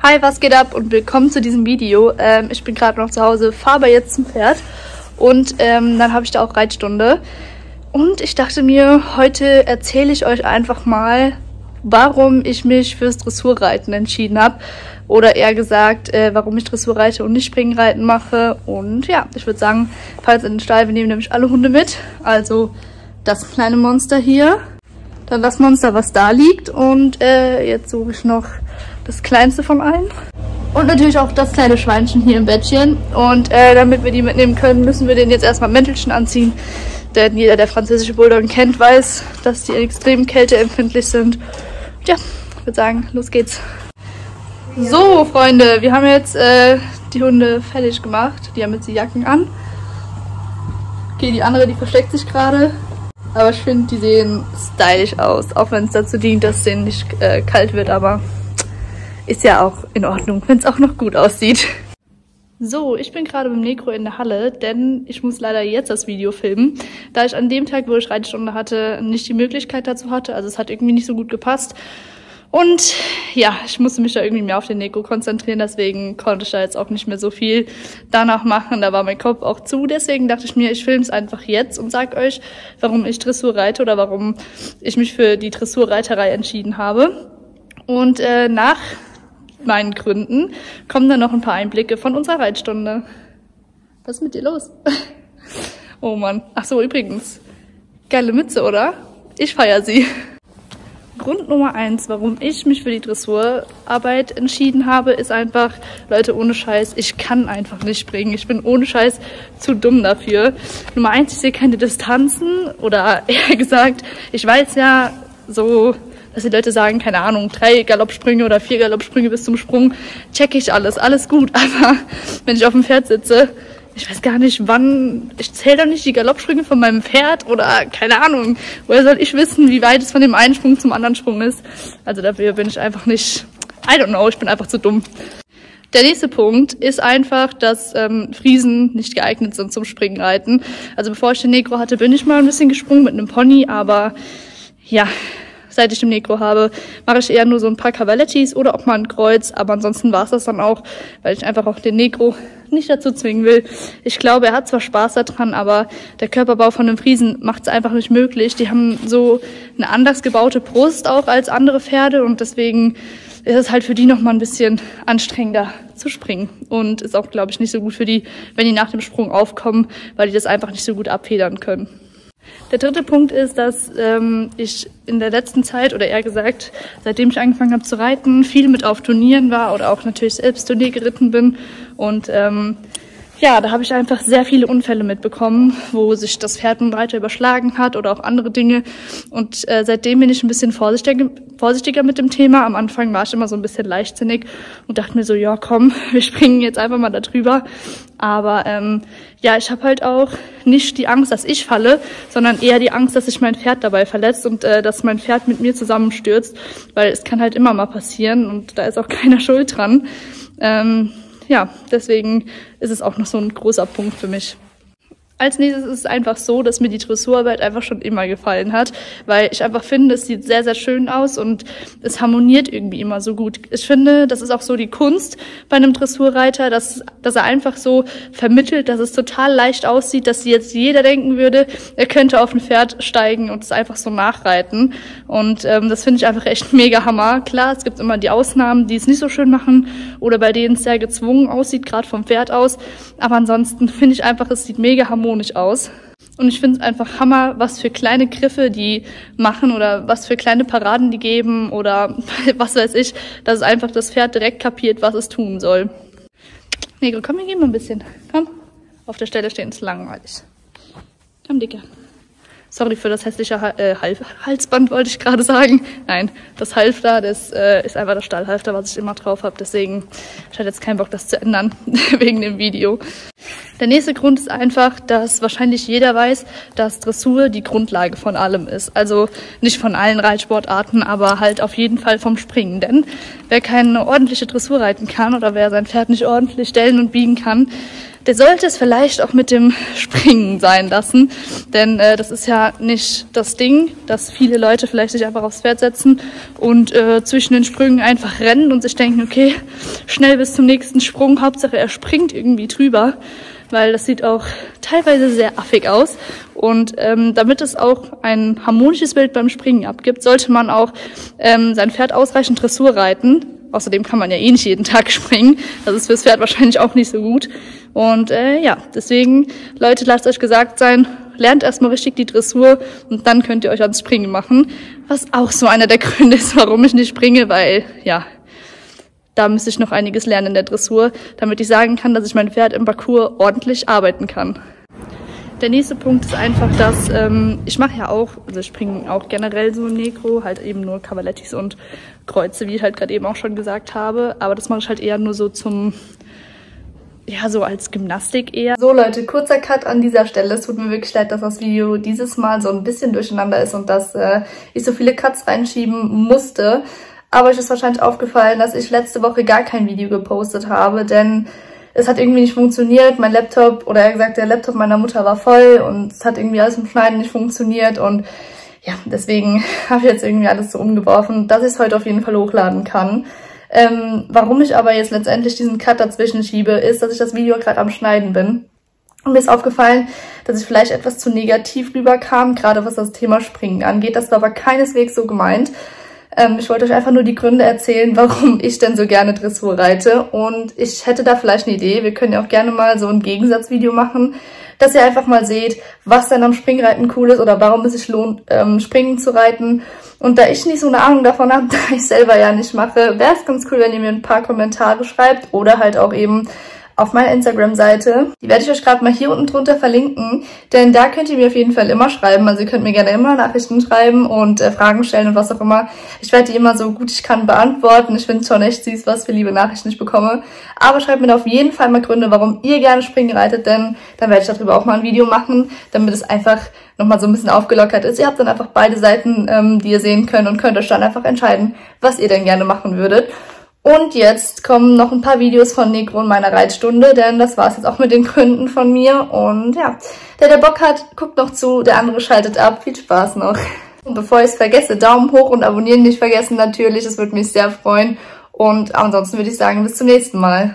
Hi, was geht ab und willkommen zu diesem Video. Ich bin gerade noch zu Hause, fahre aber jetzt zum Pferd und dann habe ich da auch Reitstunde. Und ich dachte mir, heute erzähle ich euch einfach mal, warum ich mich fürs Dressurreiten entschieden habe. Oder eher gesagt, warum ich Dressur reite und nicht Springreiten mache. Und ja, ich würde sagen, falls in den Stall, wir nehmen nämlich alle Hunde mit. Also das kleine Monster hier, dann das Monster, was da liegt. Und jetzt suche ich noch das kleinste von allen. Und natürlich auch das kleine Schweinchen hier im Bettchen. Und damit wir die mitnehmen können, müssen wir denen jetzt erstmal Mäntelchen anziehen. Denn jeder, der französische Bulldoggen kennt, weiß, dass die extrem kälteempfindlich sind. Und ja, ich würde sagen, los geht's. So, Freunde, wir haben jetzt die Hunde fertig gemacht. Die haben jetzt die Jacken an. Okay, die andere, die versteckt sich gerade. Aber ich finde, die sehen stylisch aus. Auch wenn es dazu dient, dass es denen nicht kalt wird. Aber ist ja auch in Ordnung, wenn es auch noch gut aussieht. So, ich bin gerade beim Negro in der Halle, denn ich muss leider jetzt das Video filmen, da ich an dem Tag, wo ich Reitstunde hatte, nicht die Möglichkeit dazu hatte. Also es hat irgendwie nicht so gut gepasst. Und ja, ich musste mich da irgendwie mehr auf den Negro konzentrieren, deswegen konnte ich da jetzt auch nicht mehr so viel danach machen. Da war mein Kopf auch zu, deswegen dachte ich mir, ich filme es einfach jetzt und sag euch, warum ich Dressur reite oder warum ich mich für die Dressurreiterei entschieden habe. Und nach meinen Gründen kommen dann noch ein paar Einblicke von unserer Reitstunde. Was ist mit dir los? Oh Mann. Ach so, übrigens. Geile Mütze, oder? Ich feiere sie. Grund Nummer 1, warum ich mich für die Dressurarbeit entschieden habe, ist einfach, Leute, ohne Scheiß, ich kann einfach nicht springen. Ich bin ohne Scheiß zu dumm dafür. Nummer 1, ich sehe keine Distanzen oder eher gesagt, ich weiß ja so, dass die Leute sagen, keine Ahnung, 3 Galoppsprünge oder 4 Galoppsprünge bis zum Sprung, check ich alles gut. Aber wenn ich auf dem Pferd sitze, ich weiß gar nicht wann, ich zähle doch nicht die Galoppsprünge von meinem Pferd oder keine Ahnung. Woher soll ich wissen, wie weit es von dem einen Sprung zum anderen Sprung ist? Also dafür bin ich einfach nicht, I don't know, ich bin einfach zu dumm. Der nächste Punkt ist einfach, dass Friesen nicht geeignet sind zum Springreiten. Also bevor ich den Negro hatte, bin ich mal ein bisschen gesprungen mit einem Pony, aber ja, seit ich den Negro habe, mache ich eher nur so ein paar Cavalettis oder auch mal ein Kreuz. Aber ansonsten war es das dann auch, weil ich einfach auch den Negro nicht dazu zwingen will. Ich glaube, er hat zwar Spaß daran, aber der Körperbau von den Friesen macht es einfach nicht möglich. Die haben so eine anders gebaute Brust auch als andere Pferde und deswegen ist es halt für die nochmal ein bisschen anstrengender zu springen. Und ist auch, glaube ich, nicht so gut für die, wenn die nach dem Sprung aufkommen, weil die das einfach nicht so gut abfedern können. Der dritte Punkt ist, dass ich in der letzten Zeit, oder eher gesagt, seitdem ich angefangen habe zu reiten, viel mit auf Turnieren war oder auch natürlich selbst Turnier geritten bin. Und ja, da habe ich einfach sehr viele Unfälle mitbekommen, wo sich das Pferd und Reiter überschlagen hat oder auch andere Dinge. Und seitdem bin ich ein bisschen vorsichtiger mit dem Thema. Am Anfang war ich immer so ein bisschen leichtsinnig und dachte mir so, ja komm, wir springen jetzt einfach mal da drüber. Aber ja, ich habe halt auch nicht die Angst, dass ich falle, sondern eher die Angst, dass sich mein Pferd dabei verletzt und dass mein Pferd mit mir zusammenstürzt, weil es kann halt immer mal passieren und da ist auch keiner schuld dran. Ja, deswegen ist es auch noch so ein großer Punkt für mich. Als nächstes ist es einfach so, dass mir die Dressurarbeit einfach schon immer gefallen hat, weil ich einfach finde, es sieht sehr, sehr schön aus und es harmoniert irgendwie immer so gut. Ich finde, das ist auch so die Kunst bei einem Dressurreiter, dass er einfach so vermittelt, dass es total leicht aussieht, dass jetzt jeder denken würde, er könnte auf ein Pferd steigen und es einfach so nachreiten. Und das finde ich einfach echt mega Hammer. Klar, es gibt immer die Ausnahmen, die es nicht so schön machen oder bei denen es sehr gezwungen aussieht, gerade vom Pferd aus. Aber ansonsten finde ich einfach, es sieht mega harmonisch aus. Und ich finde es einfach Hammer, was für kleine Griffe die machen oder was für kleine Paraden die geben oder was weiß ich, dass es einfach das Pferd direkt kapiert, was es tun soll. Negro, komm, wir gehen mal ein bisschen. Komm. Auf der Stelle stehen, ist langweilig. Komm, Dicker. Sorry für das hässliche Halsband, wollte ich gerade sagen. Nein, das Halfter, das ist einfach das Stallhalfter, was ich immer drauf habe. Deswegen, ich hatte jetzt keinen Bock, das zu ändern, wegen dem Video. Der nächste Grund ist einfach, dass wahrscheinlich jeder weiß, dass Dressur die Grundlage von allem ist. Also nicht von allen Reitsportarten, aber halt auf jeden Fall vom Springen. Denn wer keine ordentliche Dressur reiten kann oder wer sein Pferd nicht ordentlich stellen und biegen kann, der sollte es vielleicht auch mit dem Springen sein lassen, denn das ist ja nicht das Ding, dass viele Leute vielleicht sich einfach aufs Pferd setzen und zwischen den Sprüngen einfach rennen und sich denken, okay, schnell bis zum nächsten Sprung, Hauptsache er springt irgendwie drüber, weil das sieht auch teilweise sehr affig aus. Und damit es auch ein harmonisches Bild beim Springen abgibt, sollte man auch sein Pferd ausreichend Dressur reiten. Außerdem kann man ja eh nicht jeden Tag springen. Das ist fürs Pferd wahrscheinlich auch nicht so gut. Und ja, deswegen, Leute, lasst euch gesagt sein, lernt erstmal richtig die Dressur und dann könnt ihr euch ans Springen machen. Was auch so einer der Gründe ist, warum ich nicht springe, weil, ja, da müsste ich noch einiges lernen in der Dressur, damit ich sagen kann, dass ich mein Pferd im Parcours ordentlich arbeiten kann. Der nächste Punkt ist einfach, dass ich mache ja auch, also ich springe auch generell so im Negro, halt eben nur Cavalettis und Kreuze, wie ich halt gerade eben auch schon gesagt habe. Aber das mache ich halt eher nur so zum, ja, so als Gymnastik eher. So Leute, kurzer Cut an dieser Stelle. Es tut mir wirklich leid, dass das Video dieses Mal so ein bisschen durcheinander ist und dass ich so viele Cuts reinschieben musste. Aber euch ist wahrscheinlich aufgefallen, dass ich letzte Woche gar kein Video gepostet habe, denn es hat irgendwie nicht funktioniert. Mein Laptop, oder eher gesagt, der Laptop meiner Mutter war voll und es hat irgendwie alles im Schneiden nicht funktioniert und ja, deswegen habe ich jetzt irgendwie alles so umgeworfen, dass ich es heute auf jeden Fall hochladen kann. Warum ich aber jetzt letztendlich diesen Cut dazwischen schiebe, ist, dass ich das Video gerade am Schneiden bin. Und mir ist aufgefallen, dass ich vielleicht etwas zu negativ rüberkam, gerade was das Thema Springen angeht. Das war aber keineswegs so gemeint. Ich wollte euch einfach nur die Gründe erzählen, warum ich denn so gerne Dressur reite. Und ich hätte da vielleicht eine Idee. Wir können ja auch gerne mal so ein Gegensatzvideo machen, dass ihr einfach mal seht, was denn am Springreiten cool ist oder warum es sich lohnt, Springen zu reiten. Und da ich nicht so eine Ahnung davon habe, da ich selber ja nicht mache, wäre es ganz cool, wenn ihr mir ein paar Kommentare schreibt oder halt auch eben auf meiner Instagram-Seite. Die werde ich euch gerade mal hier unten drunter verlinken, denn da könnt ihr mir auf jeden Fall immer schreiben. Also ihr könnt mir gerne immer Nachrichten schreiben und Fragen stellen und was auch immer. Ich werde die immer so gut ich kann beantworten. Ich finde es schon echt süß, was für liebe Nachrichten ich bekomme. Aber schreibt mir da auf jeden Fall mal Gründe, warum ihr gerne Springen reitet, denn dann werde ich darüber auch mal ein Video machen, damit es einfach nochmal so ein bisschen aufgelockert ist. Ihr habt dann einfach beide Seiten, die ihr sehen könnt und könnt euch dann einfach entscheiden, was ihr denn gerne machen würdet. Und jetzt kommen noch ein paar Videos von Negro und meiner Reitstunde, denn das war's jetzt auch mit den Gründen von mir. Und ja, der Bock hat, guckt noch zu, der andere schaltet ab. Viel Spaß noch. Und bevor ich es vergesse, Daumen hoch und abonnieren nicht vergessen natürlich, das würde mich sehr freuen. Und ansonsten würde ich sagen, bis zum nächsten Mal.